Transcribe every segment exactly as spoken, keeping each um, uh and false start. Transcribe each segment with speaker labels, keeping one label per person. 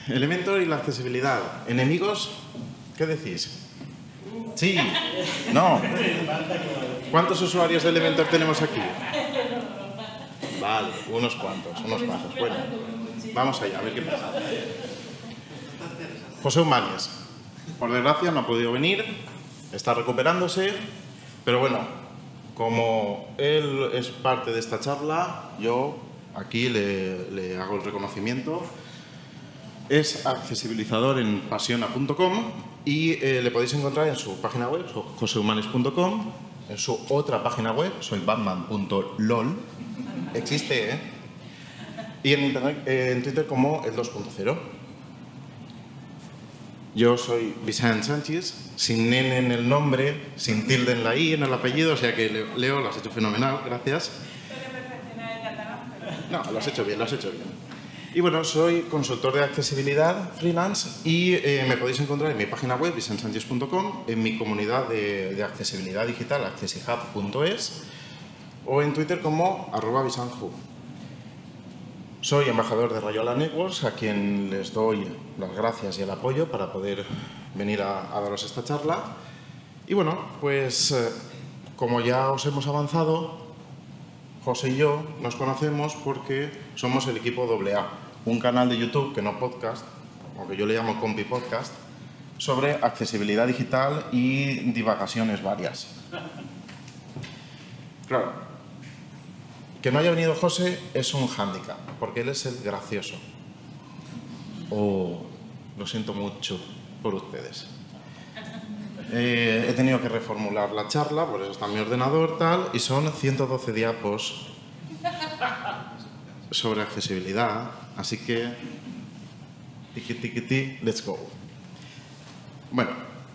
Speaker 1: Elementor y la accesibilidad. ¿Enemigos? ¿Qué decís? Sí. No. ¿Cuántos usuarios de Elementor tenemos aquí? Vale, unos cuantos, unos cuantos. Bueno, vamos allá, a ver qué pasa. José Humanies, por desgracia no ha podido venir, está recuperándose, pero bueno, como él es parte de esta charla, yo aquí le, le hago el reconocimiento. Es accesibilizador en pasiona punto com y eh, le podéis encontrar en su página web, jose humanies punto com, en su otra página web, soy batman punto lol, existe, ¿eh? Y en, internet, eh, en Twitter como el dos punto cero. Yo soy Vicent Sánchez, sin N en el nombre, sin tilde en la I, en el apellido, o sea que Leo, lo has hecho fenomenal, gracias. No, lo has hecho bien, lo has hecho bien. Y bueno, soy consultor de accesibilidad freelance y eh, me podéis encontrar en mi página web, vicent sánchez punto com, en mi comunidad de, de accesibilidad digital, accesihub punto es, o en Twitter como arroba visanju. Soy embajador de Rayola Networks, a quien les doy las gracias y el apoyo para poder venir a, a daros esta charla. Y bueno, pues eh, como ya os hemos avanzado, José y yo nos conocemos porque somos el equipo doble A, un canal de YouTube, que no podcast, aunque yo le llamo Compi Podcast, sobre accesibilidad digital y divagaciones varias. Claro, que no haya venido José es un hándicap, porque él es el gracioso. Oh, lo siento mucho por ustedes. Eh, he tenido que reformular la charla, por eso está mi ordenador, tal, y son ciento doce diapos sobre accesibilidad, así que tiki tiki tiki, let's go. Bueno,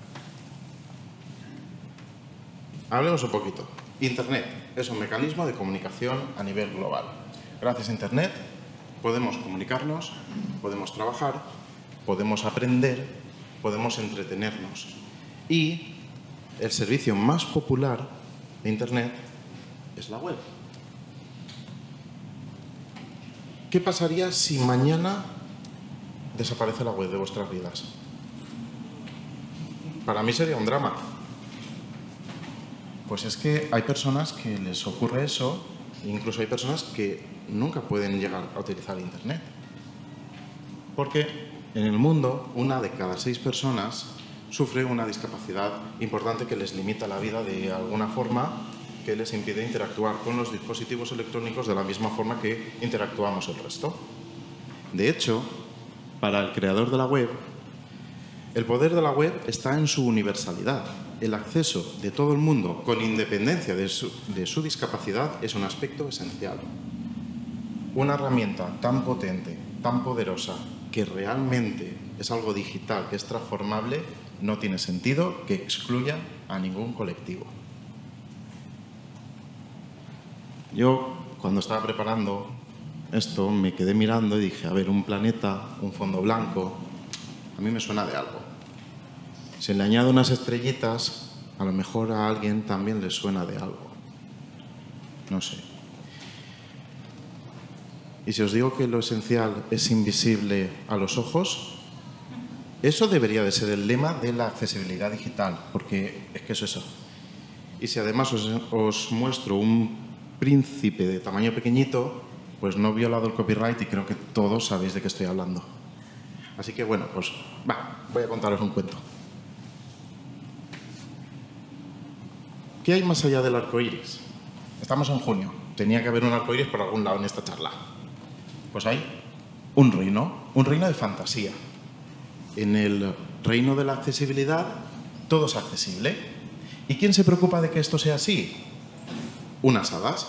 Speaker 1: hablemos un poquito. Internet es un mecanismo de comunicación a nivel global. Gracias a Internet podemos comunicarnos, podemos trabajar, podemos aprender, podemos entretenernos. Y el servicio más popular de Internet es la web. ¿Qué pasaría si mañana desaparece la web de vuestras vidas? Para mí sería un drama. Pues es que hay personas que les ocurre eso, e incluso hay personas que nunca pueden llegar a utilizar Internet. Porque en el mundo, una de cada seis personas sufre una discapacidad importante que les limita la vida de alguna forma, que les impide interactuar con los dispositivos electrónicos de la misma forma que interactuamos el resto. De hecho, para el creador de la web, el poder de la web está en su universalidad. El acceso de todo el mundo, con independencia de su, de su discapacidad, es un aspecto esencial. Una herramienta tan potente, tan poderosa, que realmente es algo digital, que es transformable, no tiene sentido que excluya a ningún colectivo. Yo, cuando estaba preparando esto, me quedé mirando y dije, a ver, un planeta, un fondo blanco, a mí me suena de algo. Si le añado unas estrellitas, a lo mejor a alguien también le suena de algo. No sé. Y si os digo que lo esencial es invisible a los ojos, eso debería de ser el lema de la accesibilidad digital, porque es que eso es eso. Y si además os, os muestro un príncipe de tamaño pequeñito, pues no he violado el copyright y creo que todos sabéis de qué estoy hablando. Así que bueno, pues va, voy a contaros un cuento. ¿Qué hay más allá del arco iris? Estamos en junio. Tenía que haber un arco iris por algún lado en esta charla. Pues hay un reino, un reino de fantasía. En el reino de la accesibilidad, todo es accesible. ¿Y quién se preocupa de que esto sea así? Unas hadas.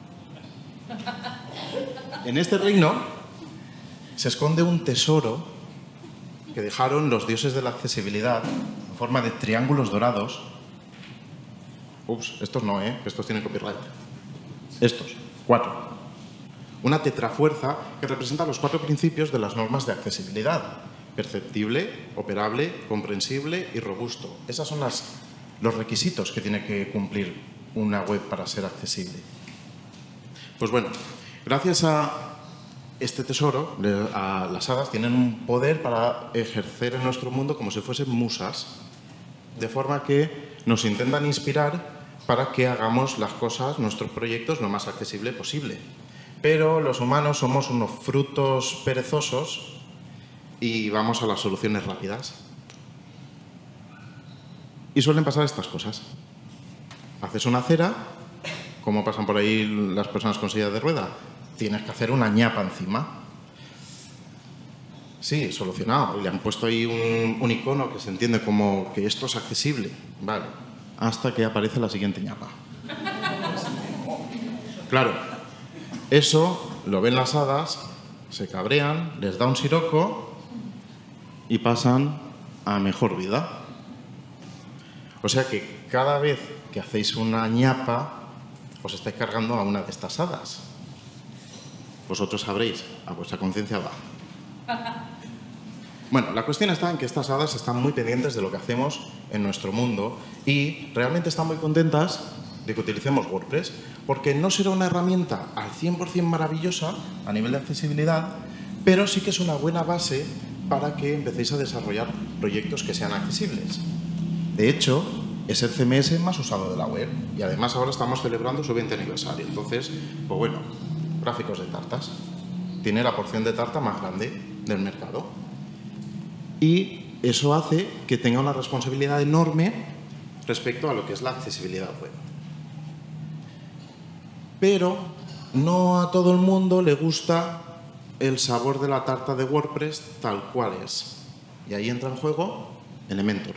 Speaker 1: En este reino se esconde un tesoro que dejaron los dioses de la accesibilidad en forma de triángulos dorados. Ups, estos no, ¿eh? Estos tienen copyright. Estos, cuatro. Una tetrafuerza que representa los cuatro principios de las normas de accesibilidad. Perceptible, operable, comprensible y robusto. Esos son las, los requisitos que tiene que cumplir una web para ser accesible. Pues bueno, gracias a este tesoro, a las hadas tienen un poder para ejercer en nuestro mundo como si fuesen musas, de forma que nos intentan inspirar para que hagamos las cosas, nuestros proyectos, lo más accesible posible. Pero los humanos somos unos frutos perezosos y vamos a las soluciones rápidas. Y suelen pasar estas cosas. Haces una acera, como pasan por ahí las personas con silla de rueda, tienes que hacer una ñapa encima. Sí, solucionado. Le han puesto ahí un, un icono que se entiende como que esto es accesible. Vale. Hasta que aparece la siguiente ñapa. Claro, eso lo ven las hadas, se cabrean, les da un siroco y pasan a mejor vida. O sea que cada vez que hacéis una ñapa, os estáis cargando a una de estas hadas. Vosotros sabréis, a vuestra conciencia va. Bueno, la cuestión está en que estas hadas están muy pendientes de lo que hacemos en nuestro mundo y realmente están muy contentas de que utilicemos WordPress, porque no será una herramienta al cien por cien maravillosa a nivel de accesibilidad, pero sí que es una buena base para que empecéis a desarrollar proyectos que sean accesibles. De hecho, es el C M S más usado de la web y además ahora estamos celebrando su veinte aniversario. Entonces, pues bueno, gráficos de tartas. Tiene la porción de tarta más grande del mercado. Y eso hace que tenga una responsabilidad enorme respecto a lo que es la accesibilidad web. Pero no a todo el mundo le gusta el sabor de la tarta de WordPress tal cual es. Y ahí entra en juego Elementor.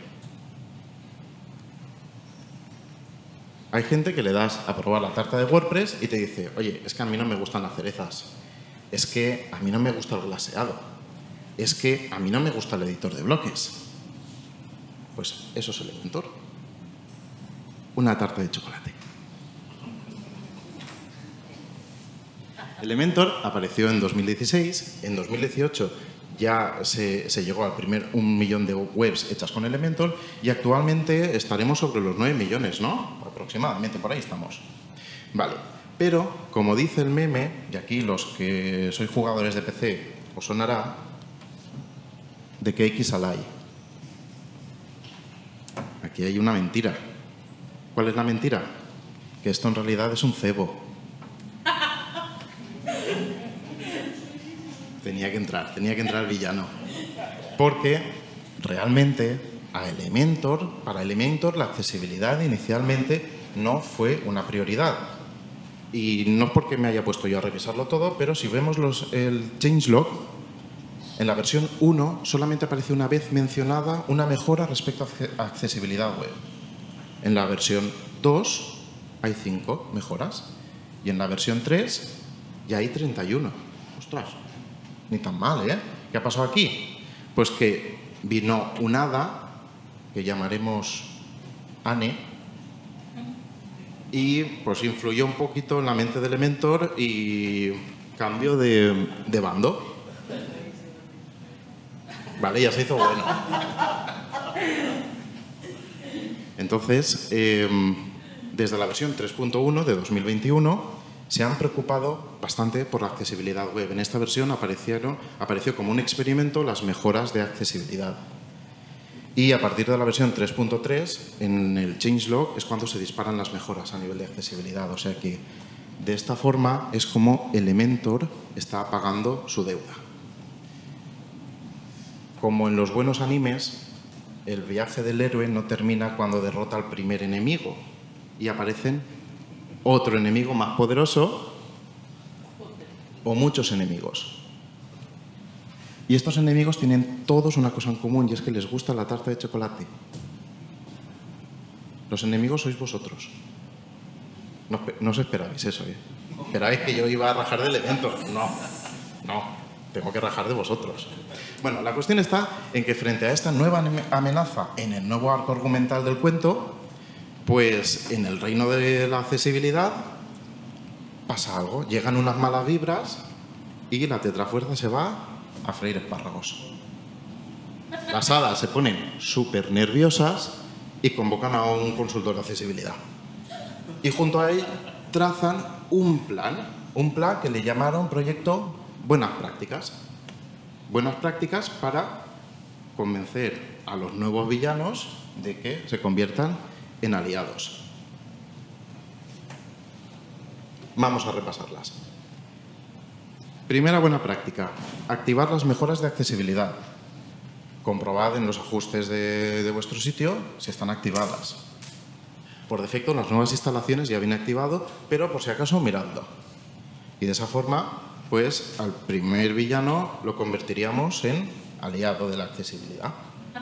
Speaker 1: Hay gente que le das a probar la tarta de WordPress y te dice, oye, es que a mí no me gustan las cerezas, es que a mí no me gusta el glaseado, es que a mí no me gusta el editor de bloques. Pues eso es Elementor. Una tarta de chocolate. Elementor apareció en dos mil dieciséis, en dos mil dieciocho ya se, se llegó al primer un millón de webs hechas con Elementor y actualmente estaremos sobre los nueve millones, ¿no? Aproximadamente, por ahí estamos. Vale, pero como dice el meme, y aquí los que sois jugadores de P C os sonará, de que X al hay. Aquí hay una mentira. ¿Cuál es la mentira? Que esto en realidad es un cebo. Tenía que entrar, tenía que entrar el villano. Porque realmente a Elementor, para Elementor la accesibilidad inicialmente no fue una prioridad. Y no es porque me haya puesto yo a revisarlo todo, pero si vemos los, el changelog, en la versión uno solamente aparece una vez mencionada una mejora respecto a accesibilidad web. En la versión dos hay cinco mejoras y en la versión tres ya hay treinta y uno. Ostras, ni tan mal, ¿eh? ¿Qué ha pasado aquí? Pues que vino un hada, que llamaremos Anne, y pues influyó un poquito en la mente de Elementor y cambio de, de bando. Vale, ya se hizo bueno. Entonces, eh, desde la versión tres punto uno de dos mil veintiuno se han preocupado bastante por la accesibilidad web. En esta versión aparecieron, apareció como un experimento las mejoras de accesibilidad. Y a partir de la versión tres punto tres, en el changelog, es cuando se disparan las mejoras a nivel de accesibilidad. O sea que, de esta forma, es como Elementor está pagando su deuda. Como en los buenos animes, el viaje del héroe no termina cuando derrota al primer enemigo y aparecen otro enemigo más poderoso o muchos enemigos. Y estos enemigos tienen todos una cosa en común y es que les gusta la tarta de chocolate. Los enemigos sois vosotros. No, no os esperabais eso, ¿eh? Esperabais que yo iba a rajar de Elementor. No, no. Tengo que rajar de vosotros. Bueno, la cuestión está en que frente a esta nueva amenaza en el nuevo arco argumental del cuento, pues en el reino de la accesibilidad pasa algo. Llegan unas malas vibras y la tetrafuerza se va a freír espárragos. Las hadas se ponen súper nerviosas y convocan a un consultor de accesibilidad. Y junto a él trazan un plan, un plan que le llamaron Proyecto buenas prácticas. Buenas prácticas para convencer a los nuevos villanos de que se conviertan en aliados. Vamos a repasarlas. Primera buena práctica, activar las mejoras de accesibilidad. Comprobad en los ajustes de, de vuestro sitio si están activadas. Por defecto, las nuevas instalaciones ya viene activado, pero por si acaso miradlo. Y de esa forma, pues al primer villano lo convertiríamos en aliado de la accesibilidad.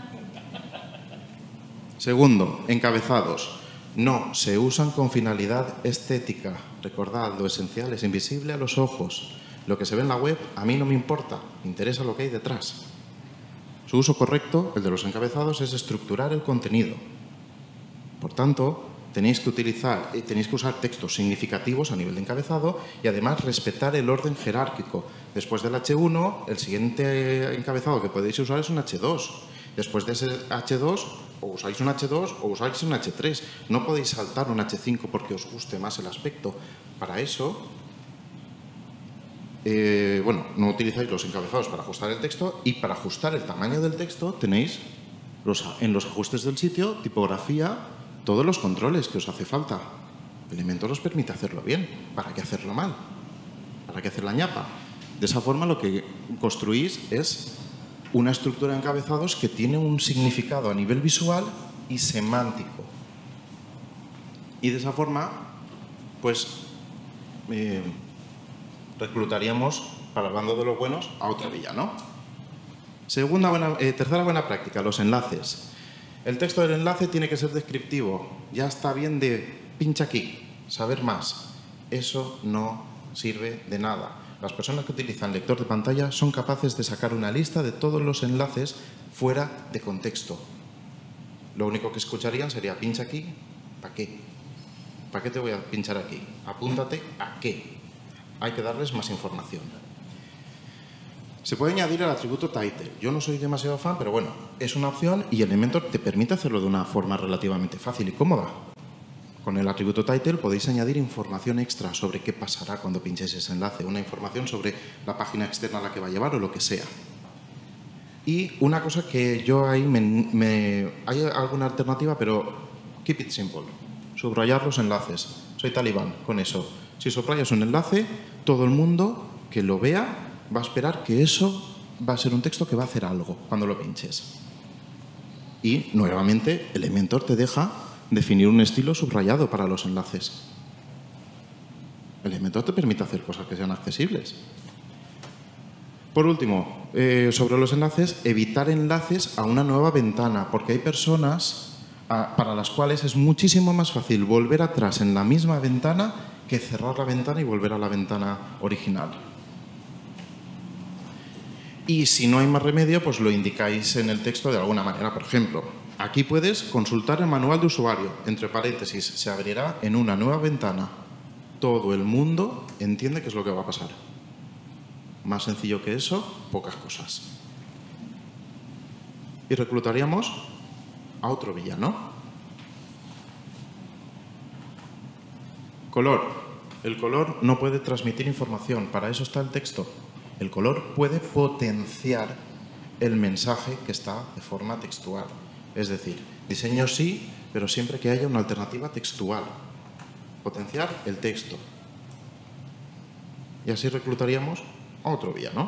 Speaker 1: Segundo, encabezados. No se usan con finalidad estética. Recordad, lo esencial es invisible a los ojos. Lo que se ve en la web a mí no me importa, me interesa lo que hay detrás. Su uso correcto, el de los encabezados, es estructurar el contenido. Por tanto, tenéis que utilizar, tenéis que usar textos significativos a nivel de encabezado y además respetar el orden jerárquico. Después del hache uno, el siguiente encabezado que podéis usar es un hache dos. Después de ese hache dos, o usáis un hache dos o usáis un hache tres. No podéis saltar un hache cinco porque os guste más el aspecto. Para eso, eh, bueno, no utilizáis los encabezados para ajustar el texto y para ajustar el tamaño del texto tenéis los, en los ajustes del sitio, tipografía, todos los controles que os hace falta. Elementor os permite hacerlo bien. ¿Para qué hacerlo mal? ¿Para qué hacer la ñapa? De esa forma lo que construís es una estructura de encabezados que tiene un significado a nivel visual y semántico. Y de esa forma, pues, eh, reclutaríamos, para hablando de los buenos, a otro villano. Segunda buena, eh, tercera buena práctica, los enlaces. El texto del enlace tiene que ser descriptivo. Ya está bien de pincha aquí, saber más. Eso no sirve de nada. Las personas que utilizan lector de pantalla son capaces de sacar una lista de todos los enlaces fuera de contexto. Lo único que escucharían sería pincha aquí, ¿para qué? ¿Para qué te voy a pinchar aquí? Apúntate a qué. Hay que darles más información. Se puede añadir el atributo title. Yo no soy demasiado fan, pero bueno, es una opción y Elementor te permite hacerlo de una forma relativamente fácil y cómoda. Con el atributo title podéis añadir información extra sobre qué pasará cuando pinchéis ese enlace, una información sobre la página externa a la que va a llevar o lo que sea. Y una cosa que yo ahí me, me, hay alguna alternativa, pero keep it simple. Subrayar los enlaces. Soy talibán con eso. Si subrayas un enlace, todo el mundo que lo vea va a esperar que eso va a ser un texto que va a hacer algo cuando lo pinches. Y, nuevamente, Elementor te deja definir un estilo subrayado para los enlaces. Elementor te permite hacer cosas que sean accesibles. Por último, eh, sobre los enlaces, evitar enlaces a una nueva ventana, porque hay personas a, para las cuales es muchísimo más fácil volver atrás en la misma ventana que cerrar la ventana y volver a la ventana original. Y si no hay más remedio, pues lo indicáis en el texto de alguna manera. Por ejemplo, aquí puedes consultar el manual de usuario. Entre paréntesis, se abrirá en una nueva ventana. Todo el mundo entiende qué es lo que va a pasar. Más sencillo que eso, pocas cosas. Y reclutaríamos a otro villano. Color. El color no puede transmitir información. Para eso está el texto. El color puede potenciar el mensaje que está de forma textual. Es decir, diseño sí, pero siempre que haya una alternativa textual. Potenciar el texto. Y así reclutaríamos a otro villano.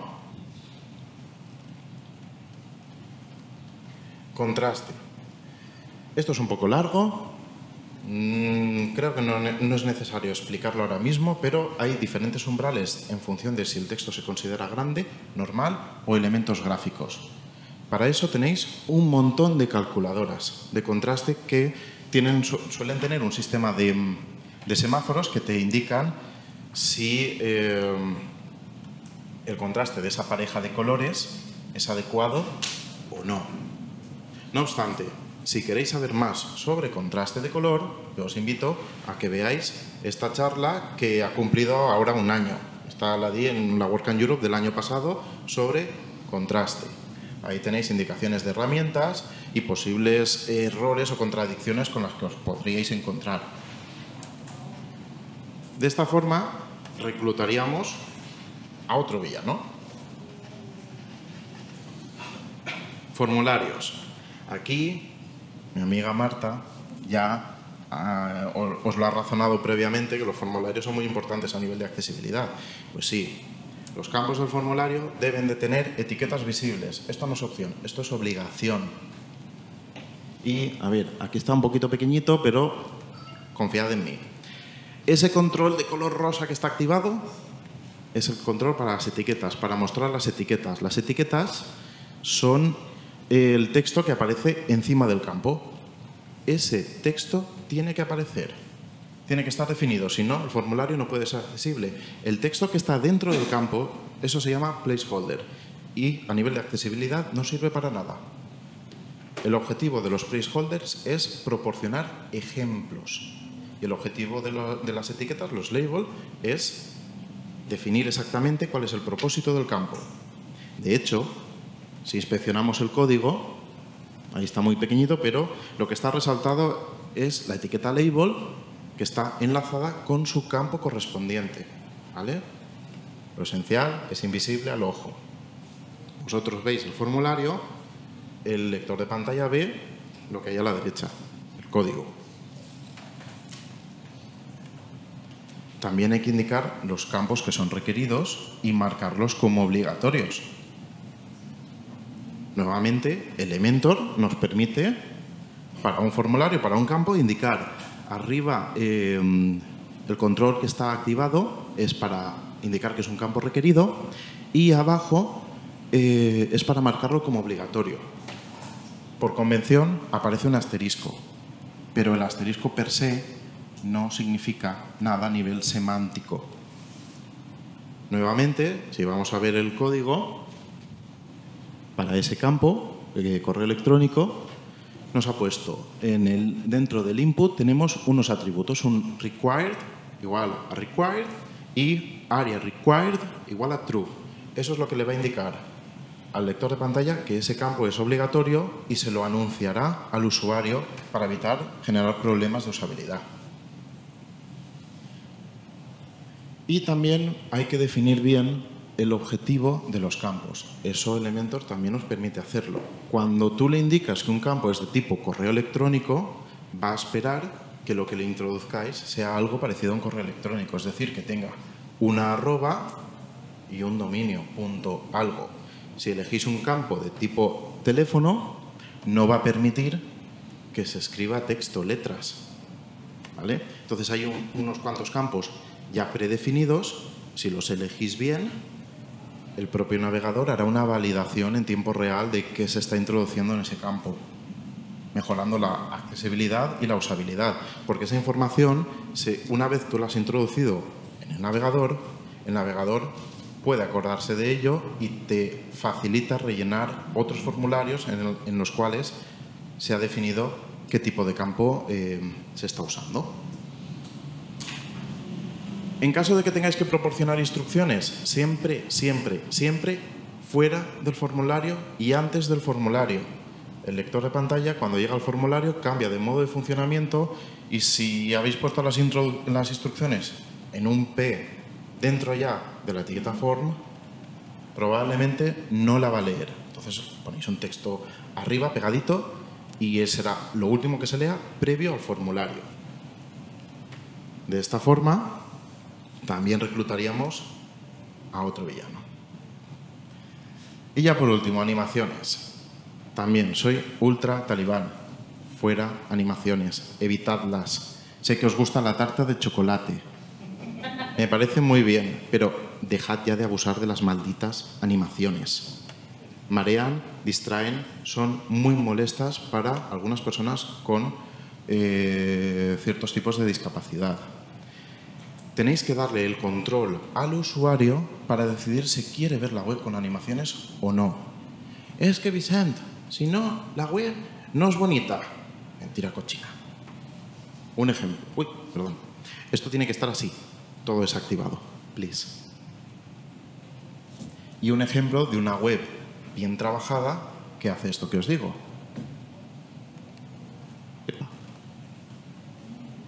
Speaker 1: Contraste. Esto es un poco largo. Creo que no, no es necesario explicarlo ahora mismo, pero hay diferentes umbrales en función de si el texto se considera grande, normal o elementos gráficos. Para eso tenéis un montón de calculadoras de contraste que tienen, suelen tener un sistema de, de semáforos que te indican si eh, el contraste de esa pareja de colores es adecuado o no. No obstante, si queréis saber más sobre contraste de color, yo os invito a que veáis esta charla que ha cumplido ahora un año. Esta la di en la WordCamp Europe del año pasado sobre contraste. Ahí tenéis indicaciones de herramientas y posibles errores o contradicciones con las que os podríais encontrar. De esta forma, reclutaríamos a otro villano. Formularios. Aquí, mi amiga Marta ya uh, os lo ha razonado previamente, que los formularios son muy importantes a nivel de accesibilidad. Pues sí, los campos del formulario deben de tener etiquetas visibles. Esto no es opción, esto es obligación. Y, a ver, aquí está un poquito pequeñito, pero confiad en mí. Ese control de color rosa que está activado es el control para las etiquetas, para mostrar las etiquetas. Las etiquetas son el texto que aparece encima del campo. Ese texto tiene que aparecer, tiene que estar definido, si no, el formulario no puede ser accesible. El texto que está dentro del campo, eso se llama placeholder y a nivel de accesibilidad no sirve para nada. El objetivo de los placeholders es proporcionar ejemplos y el objetivo de, lo, de las etiquetas, los labels, es definir exactamente cuál es el propósito del campo. De hecho, si inspeccionamos el código, ahí está muy pequeñito, pero lo que está resaltado es la etiqueta label que está enlazada con su campo correspondiente, ¿vale? Lo esencial es invisible al ojo. Vosotros veis el formulario, el lector de pantalla ve lo que hay a la derecha, el código. También hay que indicar los campos que son requeridos y marcarlos como obligatorios. Nuevamente, Elementor nos permite, para un formulario, para un campo, indicar arriba eh, el control que está activado es para indicar que es un campo requerido y abajo eh, es para marcarlo como obligatorio. Por convención aparece un asterisco, pero el asterisco per se no significa nada a nivel semántico. Nuevamente, si vamos a ver el código, para ese campo, eh, correo electrónico, nos ha puesto en el, dentro del input tenemos unos atributos, un required igual a required y area required igual a true. Eso es lo que le va a indicar al lector de pantalla que ese campo es obligatorio y se lo anunciará al usuario para evitar generar problemas de usabilidad. Y también hay que definir bien el objetivo de los campos. Eso Elementor también nos permite hacerlo. Cuando tú le indicas que un campo es de tipo correo electrónico, va a esperar que lo que le introduzcáis sea algo parecido a un correo electrónico, es decir, que tenga una arroba y un dominio, punto algo. Si elegís un campo de tipo teléfono, no va a permitir que se escriba texto, letras, ¿vale? Entonces hay un, unos cuantos campos ya predefinidos. Si los elegís bien, el propio navegador hará una validación en tiempo real de qué se está introduciendo en ese campo, mejorando la accesibilidad y la usabilidad, porque esa información, se, una vez tú la has introducido en el navegador, el navegador puede acordarse de ello y te facilita rellenar otros formularios en, el, en los cuales se ha definido qué tipo de campo eh, se está usando. En caso de que tengáis que proporcionar instrucciones, siempre, siempre, siempre fuera del formulario y antes del formulario. El lector de pantalla, cuando llega al formulario, cambia de modo de funcionamiento y si habéis puesto las, las instrucciones en un P dentro ya de la etiqueta form, probablemente no la va a leer. Entonces ponéis un texto arriba, pegadito, y ese será lo último que se lea previo al formulario. De esta forma, también reclutaríamos a otro villano. Y ya por último, animaciones. También soy ultra talibán. Fuera animaciones, evitadlas. Sé que os gusta la tarta de chocolate. Me parece muy bien, pero dejad ya de abusar de las malditas animaciones. Marean, distraen, son muy molestas para algunas personas con eh, ciertos tipos de discapacidad. Tenéis que darle el control al usuario para decidir si quiere ver la web con animaciones o no. Es que, Vicent, si no, la web no es bonita. Mentira cochina. Un ejemplo. Uy, perdón. Esto tiene que estar así. Todo desactivado. Please. Y un ejemplo de una web bien trabajada que hace esto que os digo.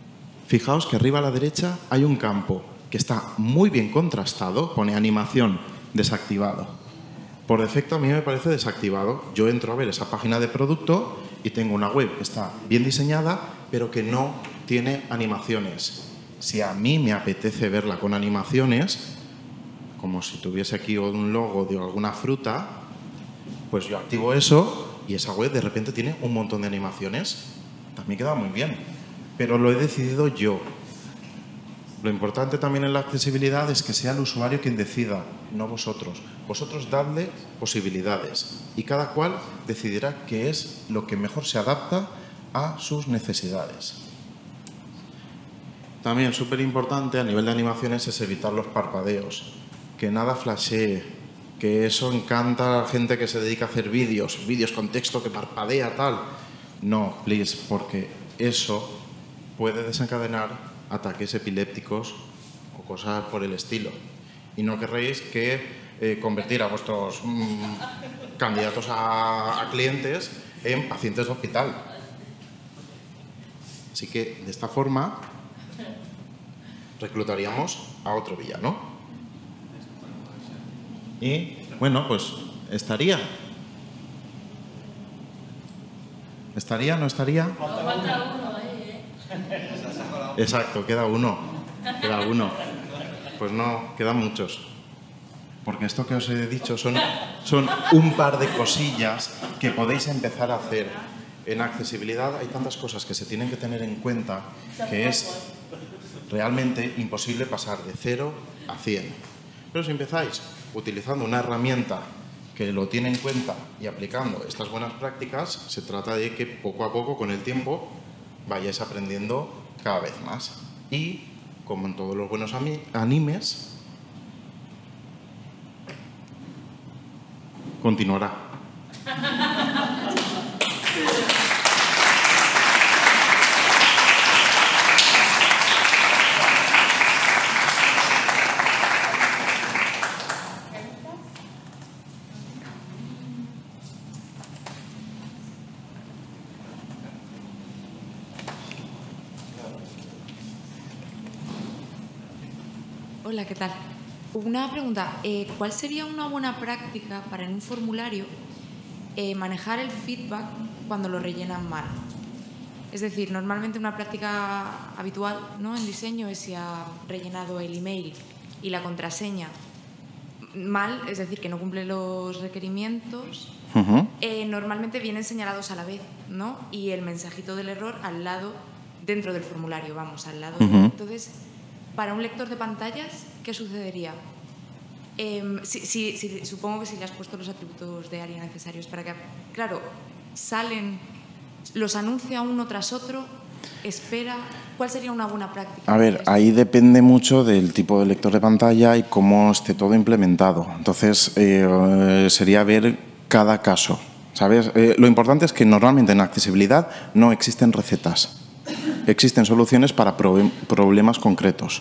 Speaker 1: Fijaos que arriba a la derecha hay un campo que está muy bien contrastado, pone animación desactivado. Por defecto a mí me parece desactivado. Yo entro a ver esa página de producto y tengo una web que está bien diseñada, pero que no tiene animaciones. Si a mí me apetece verla con animaciones, como si tuviese aquí un logo de alguna fruta, pues yo activo eso y esa web de repente tiene un montón de animaciones. También queda muy bien, pero lo he decidido yo. Lo importante también en la accesibilidad es que sea el usuario quien decida, no vosotros. Vosotros dadle posibilidades y cada cual decidirá qué es lo que mejor se adapta a sus necesidades. También súper importante a nivel de animaciones es evitar los parpadeos, que nada flashee, que eso encanta a la gente que se dedica a hacer vídeos, vídeos con texto que parpadea, tal. No, please, porque eso puede desencadenar ataques epilépticos o cosas por el estilo. Y no querréis que eh, convertir a vuestros mmm, candidatos a, a clientes en pacientes de hospital. Así que, de esta forma, reclutaríamos a otro villano. Y, bueno, pues estaría. ¿Estaría? ¿No estaría?
Speaker 2: Falta uno ahí, ¿eh?
Speaker 1: Exacto, queda uno. Queda uno. Pues no, quedan muchos. Porque esto que os he dicho son, son un par de cosillas que podéis empezar a hacer. En accesibilidad hay tantas cosas que se tienen que tener en cuenta que es realmente imposible pasar de cero a cien. Pero si empezáis utilizando una herramienta que lo tiene en cuenta y aplicando estas buenas prácticas, se trata de que poco a poco, con el tiempo, vayáis aprendiendo cada vez más. Y, como en todos los buenos animes, continuará.
Speaker 3: Hola, ¿qué tal? Una pregunta, eh, ¿cuál sería una buena práctica para en un formulario eh, manejar el feedback cuando lo rellenan mal? Es decir, normalmente una práctica habitual, ¿no?, en diseño es si ha rellenado el email y la contraseña mal, es decir, que no cumple los requerimientos, uh-huh. eh, normalmente vienen señalados a la vez, ¿no? Y el mensajito del error al lado, dentro del formulario, vamos, al lado. Uh-huh. Entonces, para un lector de pantallas, ¿qué sucedería? Eh, si, si, si, supongo que si le has puesto los atributos de área necesarios para que... Claro, salen, los anuncia uno tras otro, espera... ¿Cuál sería una buena práctica?
Speaker 1: A ver, ahí depende mucho del tipo de lector de pantalla y cómo esté todo implementado. Entonces, eh, sería ver cada caso, ¿sabes? Eh, lo importante es que normalmente en accesibilidad no existen recetas. Existen soluciones para pro problemas concretos.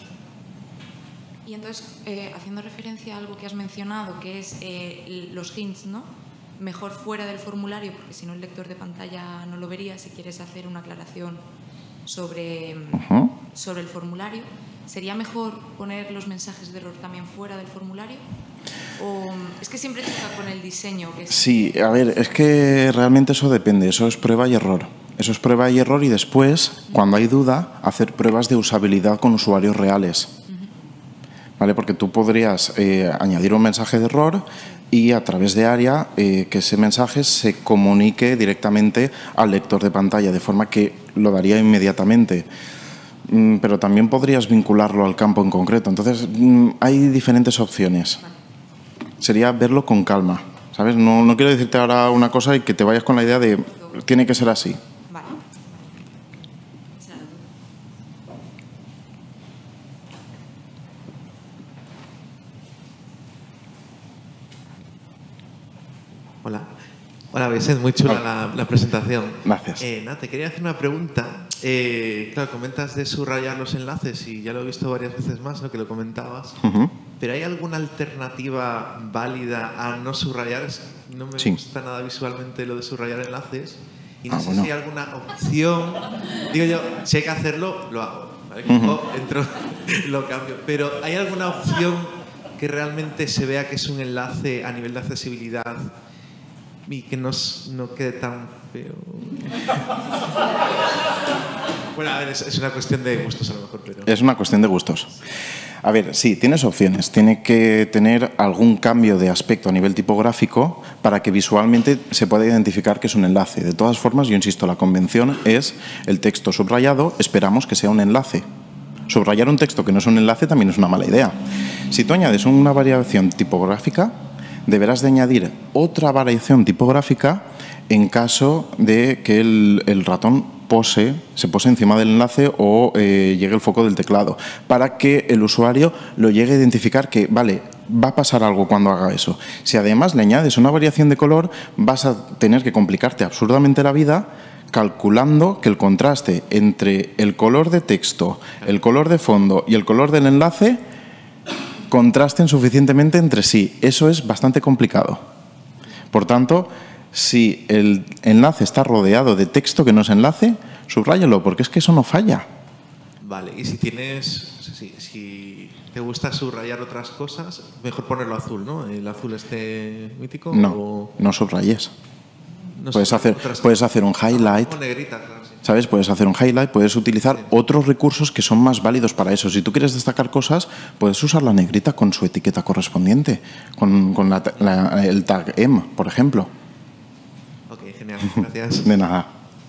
Speaker 3: Y entonces, eh, haciendo referencia a algo que has mencionado, que es eh, los hints, ¿no? Mejor fuera del formulario, porque si no el lector de pantalla no lo vería. Si quieres hacer una aclaración sobre, uh-huh. sobre el formulario, ¿sería mejor poner los mensajes de error también fuera del formulario? ¿O es que siempre choca con el diseño? Que es...
Speaker 1: Sí, a ver, es que realmente eso depende, eso es prueba y error. Eso es prueba y error y después, cuando hay duda, hacer pruebas de usabilidad con usuarios reales. ¿Vale? Porque tú podrías eh, añadir un mensaje de error y a través de área eh, que ese mensaje se comunique directamente al lector de pantalla, de forma que lo daría inmediatamente. Mm, pero también podrías vincularlo al campo en concreto. Entonces, mm, hay diferentes opciones. Sería verlo con calma, ¿sabes? No, no quiero decirte ahora una cosa y que te vayas con la idea de tiene que ser así.
Speaker 4: Hola. Hola, Vicente, muy chula la, la presentación.
Speaker 1: Gracias.
Speaker 4: Eh, nada, te quería hacer una pregunta. Eh, claro, comentas de subrayar los enlaces y ya lo he visto varias veces más, ¿no?, que lo comentabas. Uh-huh. ¿Pero hay alguna alternativa válida a no subrayar? No me sí. gusta nada visualmente lo de subrayar enlaces. Y no ah, sé bueno. si hay alguna opción. Digo yo, si hay que hacerlo, lo hago. ¿Vale? Uh-huh. O entro, lo cambio. Pero ¿hay alguna opción que realmente se vea que es un enlace a nivel de accesibilidad y que no, no quede tan feo. Bueno, a ver, es, es una cuestión de gustos a lo mejor, pero...
Speaker 1: Es una cuestión de gustos. A ver, sí, tienes opciones. Tiene que tener algún cambio de aspecto a nivel tipográfico para que visualmente se pueda identificar que es un enlace. De todas formas, yo insisto, la convención es el texto subrayado, esperamos que sea un enlace. Subrayar un texto que no es un enlace también es una mala idea. Si tú añades una variación tipográfica, deberás de añadir otra variación tipográfica en caso de que el, el ratón pose, se pose encima del enlace o eh, llegue el foco del teclado, para que el usuario lo llegue a identificar que, vale, va a pasar algo cuando haga eso. Si además le añades una variación de color, vas a tener que complicarte absurdamente la vida calculando que el contraste entre el color de texto, el color de fondo y el color del enlace contrasten suficientemente entre sí. Eso es bastante complicado. Por tanto, si el enlace está rodeado de texto que no es enlace, subráyalo, porque es que eso no falla.
Speaker 4: Vale, y si tienes, si, si te gusta subrayar otras cosas, mejor ponerlo azul, ¿no? El azul este mítico.
Speaker 1: No,
Speaker 4: o...
Speaker 1: no subrayes.
Speaker 4: no
Speaker 1: puedes, hacer, puedes hacer un highlight.
Speaker 4: Como negrita, claro, sí.
Speaker 1: ¿Sabes? Puedes hacer un highlight, puedes utilizar sí. otros recursos que son más válidos para eso. Si tú quieres destacar cosas, puedes usar la negrita con su etiqueta correspondiente, con, con la, la, el tag M, por ejemplo.
Speaker 4: Ok, genial. Gracias.
Speaker 1: De nada.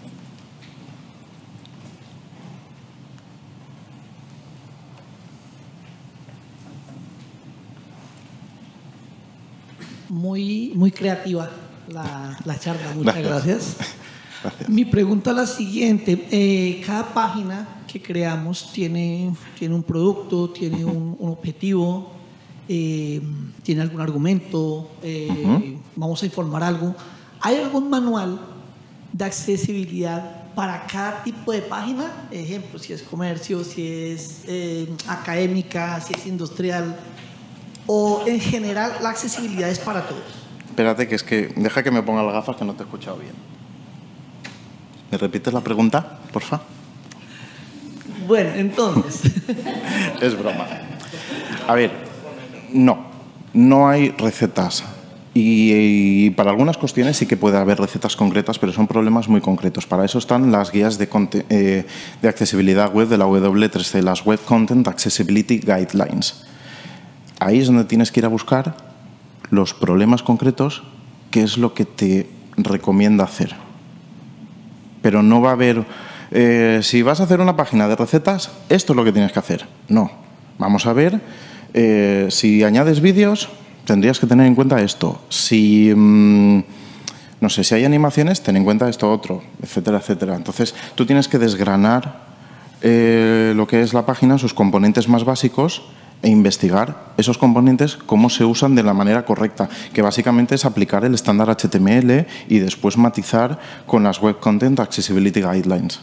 Speaker 5: Muy, muy creativa la, la charla. Muchas gracias.
Speaker 1: Gracias.
Speaker 5: Mi pregunta es la siguiente. Eh, cada página que creamos tiene, tiene un producto, tiene un, un objetivo, eh, tiene algún argumento, eh, uh-huh. vamos a informar algo. ¿Hay algún manual de accesibilidad para cada tipo de página? Ejemplo, si es comercio, si es eh, académica, si es industrial, o en general la accesibilidad es para todos.
Speaker 1: Espérate, que es que deja que me ponga las gafas, que no te he escuchado bien. ¿Me repites la pregunta, porfa?
Speaker 5: Bueno, entonces...
Speaker 1: Es broma. A ver, no, no hay recetas. Y, y para algunas cuestiones sí que puede haber recetas concretas, pero son problemas muy concretos. Para eso están las guías de, eh, de accesibilidad web de la W tres C, las Web Content Accessibility Guidelines. Ahí es donde tienes que ir a buscar los problemas concretos, qué es lo que te recomienda hacer. Pero no va a haber, eh, si vas a hacer una página de recetas, esto es lo que tienes que hacer. No. Vamos a ver, eh, si añades vídeos, tendrías que tener en cuenta esto. Si, mmm, no sé, si hay animaciones, ten en cuenta esto otro, etcétera, etcétera. Entonces, tú tienes que desgranar eh, lo que es la página, sus componentes más básicos, e investigar esos componentes, cómo se usan de la manera correcta, que básicamente es aplicar el estándar H T M L y después matizar con las Web Content Accessibility Guidelines.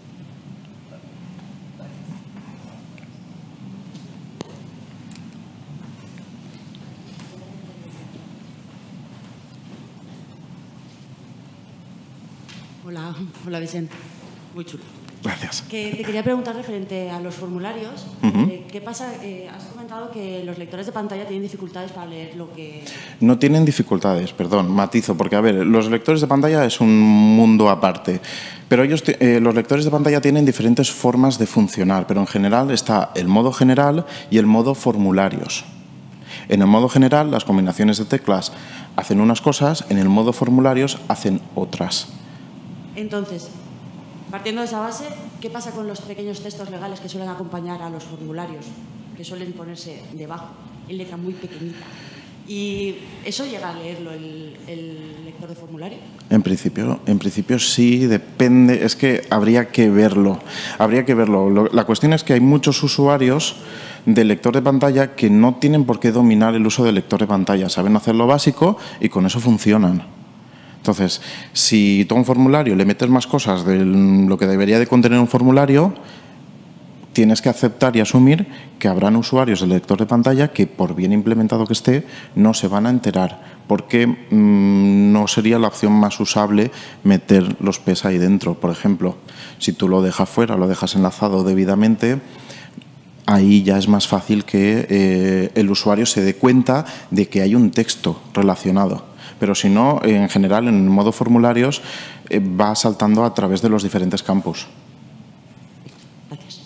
Speaker 2: Hola, hola Vicente. Muy chulo.
Speaker 1: Gracias.
Speaker 2: Que te quería preguntar referente a los formularios.
Speaker 1: Uh-huh.
Speaker 2: eh, ¿Qué pasa? Eh, has comentado que los lectores de pantalla tienen dificultades para leer lo que...
Speaker 1: No tienen dificultades, perdón, matizo, porque a ver, los lectores de pantalla es un mundo aparte, pero ellos, eh, los lectores de pantalla tienen diferentes formas de funcionar, pero en general está el modo general y el modo formularios. En el modo general, las combinaciones de teclas hacen unas cosas, en el modo formularios hacen otras.
Speaker 2: Entonces, partiendo de esa base, ¿qué pasa con los pequeños textos legales que suelen acompañar a los formularios? Que suelen ponerse debajo, en letra muy pequeñita. ¿Y eso llega a leerlo el, el lector de formulario?
Speaker 1: En principio, en principio sí, depende, es que habría que verlo. Habría que verlo. Lo, la cuestión es que hay muchos usuarios de lector de pantalla que no tienen por qué dominar el uso del lector de pantalla. Saben hacer lo básico y con eso funcionan. Entonces, si tú a un formulario le metes más cosas de lo que debería de contener un formulario, tienes que aceptar y asumir que habrán usuarios del lector de pantalla que, por bien implementado que esté, no se van a enterar, porque mmm, no sería la opción más usable meter los P E S ahí dentro. Por ejemplo, si tú lo dejas fuera, lo dejas enlazado debidamente, ahí ya es más fácil que eh, el usuario se dé cuenta de que hay un texto relacionado. Pero si no, en general, en el modo formularios, eh, va saltando a través de los diferentes campos.
Speaker 2: Gracias.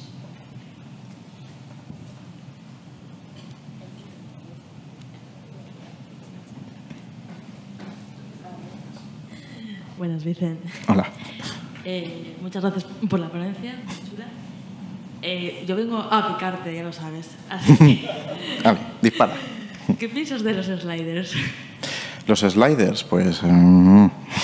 Speaker 6: Buenas, Vicente.
Speaker 1: Hola.
Speaker 6: Eh, muchas gracias por la ponencia, chula. Eh, yo vengo a picarte, ya lo sabes. Así que,
Speaker 1: Vale, dispara.
Speaker 6: ¿qué piensas de los sliders?
Speaker 1: Los sliders, pues... mm,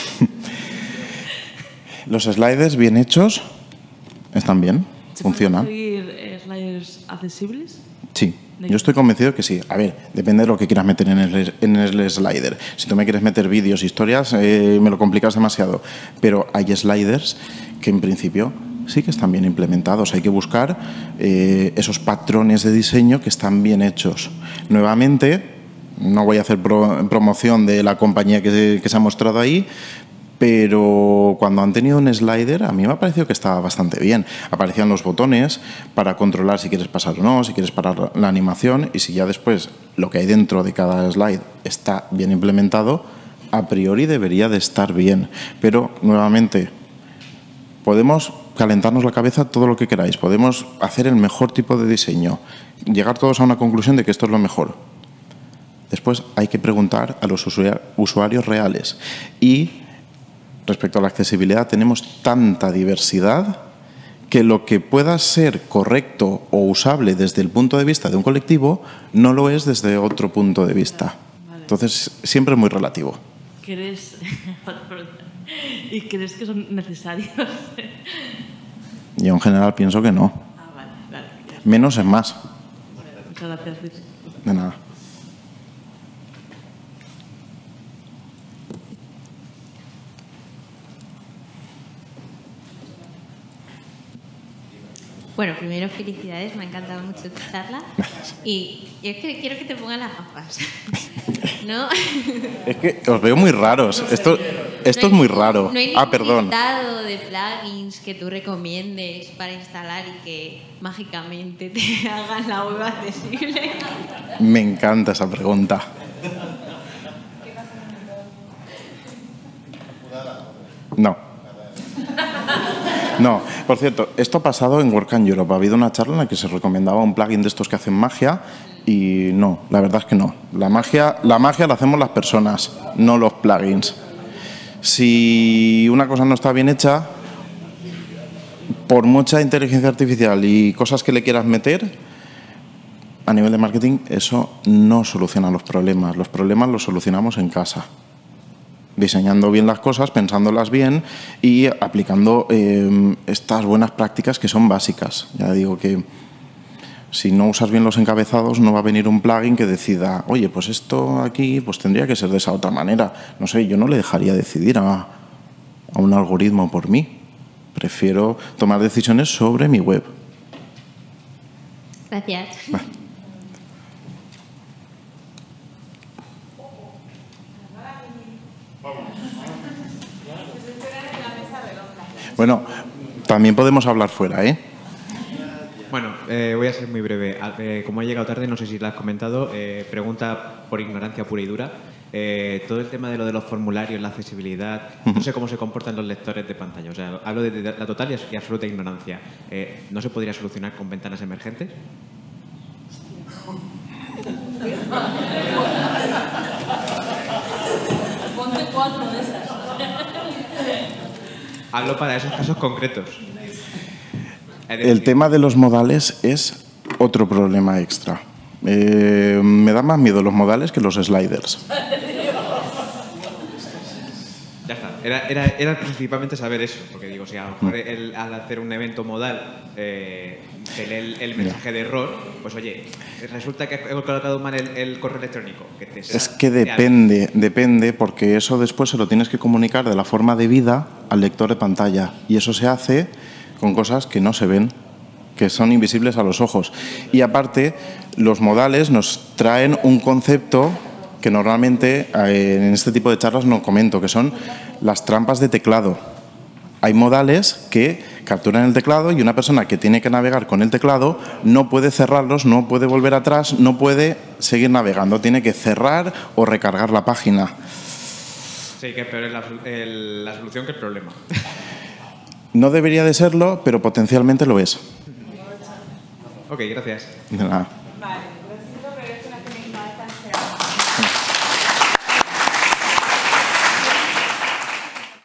Speaker 1: los sliders bien hechos están bien,
Speaker 6: ¿Se
Speaker 1: funcionan.
Speaker 6: pueden conseguir eh, sliders accesibles?
Speaker 1: Sí, yo estoy convencido de que sí. A ver, depende de lo que quieras meter en el, en el slider. Si tú me quieres meter vídeos, historias, eh, me lo complicas demasiado. Pero hay sliders que en principio sí que están bien implementados. Hay que buscar eh, esos patrones de diseño que están bien hechos. Nuevamente, no voy a hacer pro, promoción de la compañía que, que se ha mostrado ahí, pero cuando han tenido un slider, a mí me ha parecido que estaba bastante bien. Aparecían los botones para controlar si quieres pasar o no, si quieres parar la animación, y si ya después lo que hay dentro de cada slide está bien implementado, a priori debería de estar bien. Pero, nuevamente, podemos calentarnos la cabeza todo lo que queráis, podemos hacer el mejor tipo de diseño, llegar todos a una conclusión de que esto es lo mejor. Después hay que preguntar a los usuarios reales. Y respecto a la accesibilidad, tenemos tanta diversidad que lo que pueda ser correcto o usable desde el punto de vista de un colectivo no lo es desde otro punto de vista.
Speaker 6: Vale.
Speaker 1: Entonces, siempre es muy relativo.
Speaker 6: ¿Crees, ¿Y crees que son necesarios?
Speaker 1: Yo en general pienso que no.
Speaker 6: Ah, vale, vale. Ya.
Speaker 1: Menos es más.
Speaker 6: Muchas gracias, Luis.
Speaker 1: De nada.
Speaker 7: Bueno, primero felicidades, me ha encantado mucho tu charla.
Speaker 1: Gracias.
Speaker 7: Y yo es que quiero que te pongan las gafas. ¿No?
Speaker 1: Es que os veo muy raros. Esto, esto
Speaker 7: No
Speaker 1: es
Speaker 7: hay
Speaker 1: muy
Speaker 7: ningún-
Speaker 1: raro.
Speaker 7: No hay
Speaker 1: Ah,
Speaker 7: ningún
Speaker 1: perdón.
Speaker 7: listado de plugins que tú recomiendes para instalar y que mágicamente te hagan la web accesible.
Speaker 1: Me encanta esa pregunta. No. No, por cierto, esto ha pasado en WordCamp Europe. Ha habido una charla en la que se recomendaba un plugin de estos que hacen magia y no, la verdad es que no. La magia, la magia la hacemos las personas, no los plugins. Si una cosa no está bien hecha, por mucha inteligencia artificial y cosas que le quieras meter, a nivel de marketing eso no soluciona los problemas. Los problemas los solucionamos en casa, diseñando bien las cosas, pensándolas bien y aplicando eh, estas buenas prácticas que son básicas. Ya digo que si no usas bien los encabezados no va a venir un plugin que decida, oye, pues esto aquí pues tendría que ser de esa otra manera. No sé, yo no le dejaría decidir a, a un algoritmo por mí. Prefiero tomar decisiones sobre mi web.
Speaker 7: Gracias.
Speaker 1: Vale. Bueno, también podemos hablar fuera, ¿eh?
Speaker 8: Bueno, eh, voy a ser muy breve. Al- eh, como he llegado tarde, no sé si lo has comentado, eh, pregunta por ignorancia pura y dura. Eh, todo el tema de lo de los formularios, la accesibilidad, no sé cómo se comportan los lectores de pantalla. O sea, hablo de, de la total y, y absoluta ignorancia. Eh, ¿No se podría solucionar con ventanas emergentes?
Speaker 6: Ponte cuatro de esas.
Speaker 8: Hablo para esos casos concretos. Es
Speaker 1: El
Speaker 8: decir,
Speaker 1: tema de los modales es otro problema extra. Eh, me da más miedo los modales que los sliders.
Speaker 8: Ya está. Era, era, era principalmente saber eso, porque digo, si a lo mejor el- al hacer un evento modal eh, te lee el, el mensaje de error, pues oye, resulta que he colocado mal el, el correo electrónico. Que te
Speaker 1: Es
Speaker 8: sa-
Speaker 1: que
Speaker 8: te-
Speaker 1: depende, depende, porque eso después se lo tienes que comunicar de la forma debida al lector de pantalla. Y eso se hace con cosas que no se ven, que son invisibles a los ojos. Y aparte, los modales nos traen un concepto que normalmente eh, en este tipo de charlas no comento, que son las trampas de teclado. hay modales que capturan el teclado y una persona que tiene que navegar con el teclado no puede cerrarlos, no puede volver atrás, no puede seguir navegando, tiene que cerrar o recargar la página.
Speaker 8: Sí, que es peor es la, el, la solución que el problema.
Speaker 1: No debería de serlo, pero potencialmente lo es.
Speaker 8: Ok, gracias.
Speaker 1: De nada.
Speaker 9: Vale, lo siento, pero es una que me falta.